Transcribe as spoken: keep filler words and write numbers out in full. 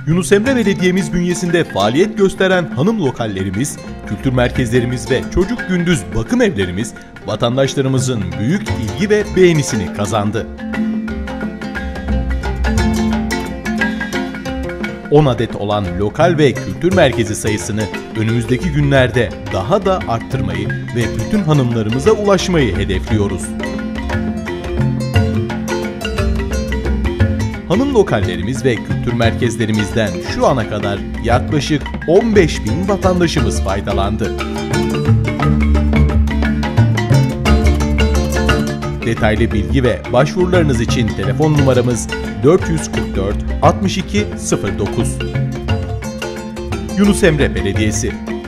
Yunus Emre Belediye'miz bünyesinde faaliyet gösteren hanım lokallerimiz, kültür merkezlerimiz ve çocuk gündüz bakım evlerimiz vatandaşlarımızın büyük ilgi ve beğenisini kazandı. on adet olan lokal ve kültür merkezi sayısını önümüzdeki günlerde daha da arttırmayı ve bütün hanımlarımıza ulaşmayı hedefliyoruz. Hanım lokallerimiz ve kültür merkezlerimizden şu ana kadar yaklaşık on beş bin vatandaşımız faydalandı. Detaylı bilgi ve başvurularınız için telefon numaramız dört yüz kırk dört altmış iki sıfır dokuz. Yunus Emre Belediyesi.